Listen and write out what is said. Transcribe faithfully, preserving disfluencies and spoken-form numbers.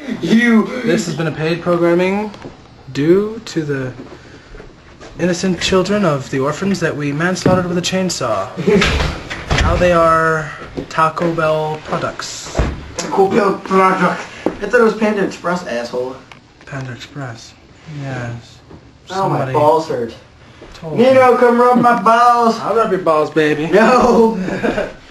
You. This has been a paid programming due to the innocent children of the orphans that we manslaughtered with a chainsaw. Now they are Taco Bell products. Taco Bell product. I thought it was Panda Express, asshole. Panda Express. Yes. Oh, my balls hurt. Told Nino, come rub my balls. I'll rub your balls, baby. No.